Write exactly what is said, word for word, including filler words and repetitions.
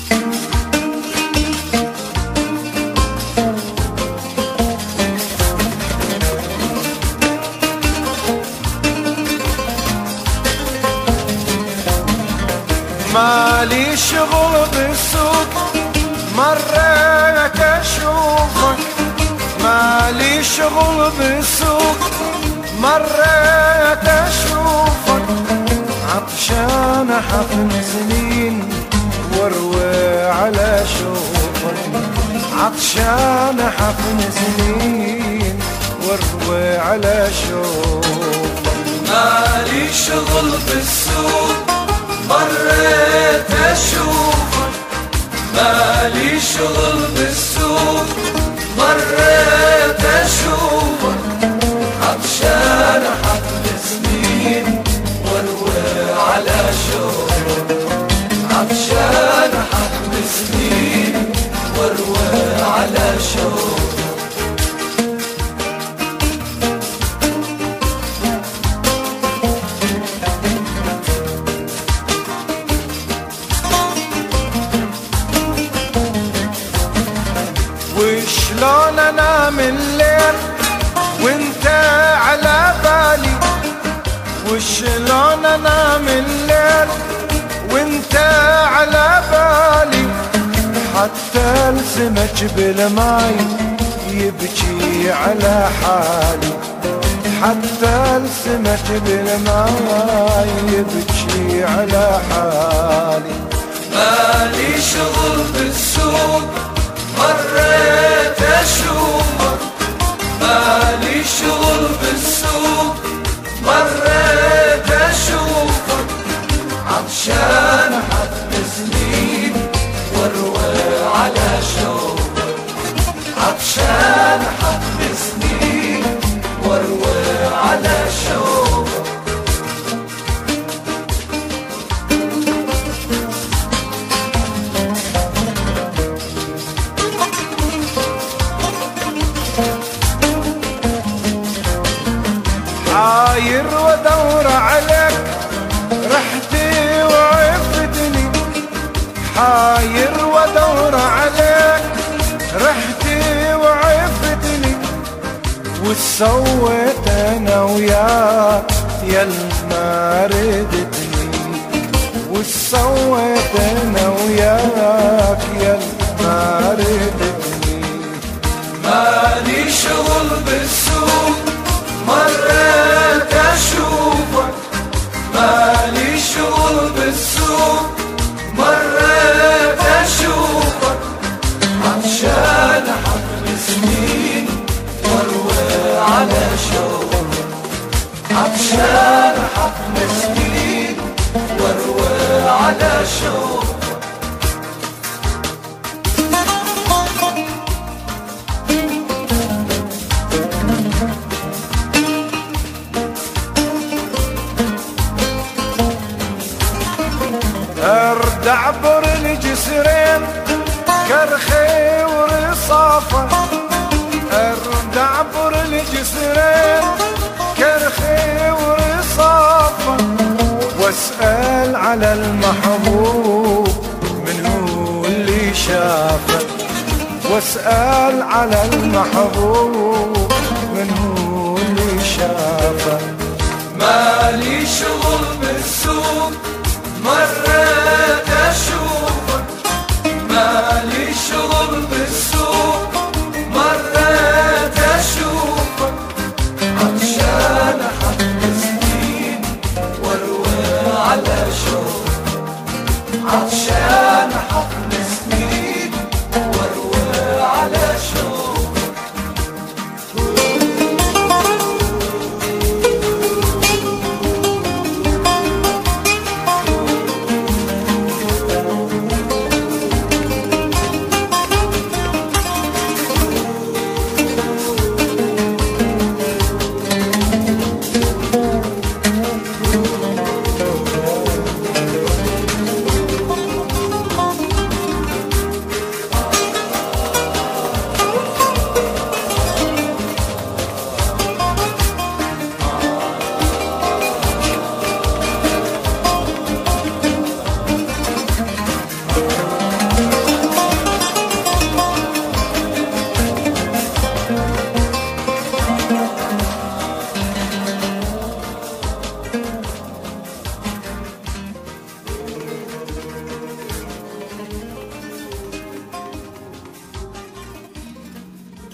مالي شغل بالسوق مريت اشوفك، مالي شغل بالسوق مريت اشوفك، عطشان حفن سنين واروي على شوفك، عطشان حفن سنين واروي على شوفك. مالي شغل بالسوق مريت اشوفك، مالي شغل بالسوق مريت اشوفك، عطشان حفل سنين واروي على شوفك، عطشان حفل سنين واروي على شوفك. وشلون انام الليل وانت على بالي، وشلون انام الليل وانت على بالي، حتى السمك بالماي يبكي على حالي، حتى السمك بالماي يبكي على حالي. مالي شغل بالسوق مريت اشوفك، مالي شغل بالسوق مريت اشوفك، عطشان حفل سنين واروي على شوفك، عطشان حفل سنين واروي على شوفك. حاير وادور عليك رحتي وعفتني، حاير وادور عليك رحتي وعفتني، وسويت انا وياك يل ما ردتني، وسويت انا وياك يل ما ردتني. مالي شغل بالسوق مريت اشوفك، مالي شغل بالسوق مريت اشوفك، عطشان حفل سنين واروي على شوفك، عطشان حفل سنين واروي على شوفك. ارد اعبر الجسرين كرخي ورصافة، ارد اعبر الجسرين كرخي ورصافة، واسأل على المحبوب من هو اللي شافه، واسأل على المحبوب من هو اللي شافه. مالي شغل بالسوق مريت اشوفك، مالي شغل بالسوق مريت اشوفك، عطشان حفل سنين واروي على شوفك، عطشان